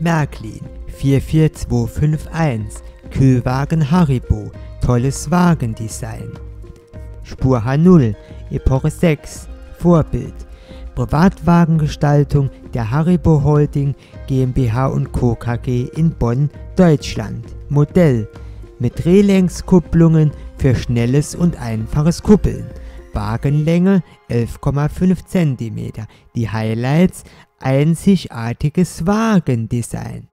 Märklin 44251, Kühlwagen Haribo, tolles Wagendesign. Spur H0, Epoche 6, Vorbild, Privatwagengestaltung der Haribo Holding GmbH & Co. KG in Bonn, Deutschland. Modell mit Drehlängskupplungen für schnelles und einfaches Kuppeln. Wagenlänge 11,5 cm. Die Highlights: einzigartiges Wagendesign.